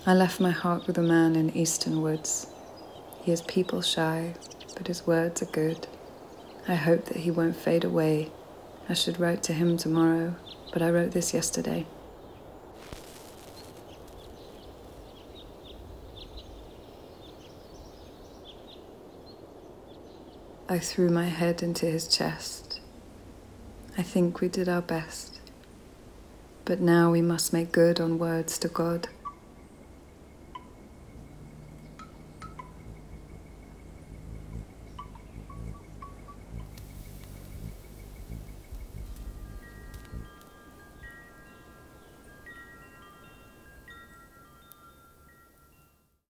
I left my heart with a man in eastern woods. He is people shy, but his words are good. I hope that he won't fade away. I should write to him tomorrow, but I wrote this yesterday. I threw my head into his chest. I think we did our best. But now we must make good on words to God.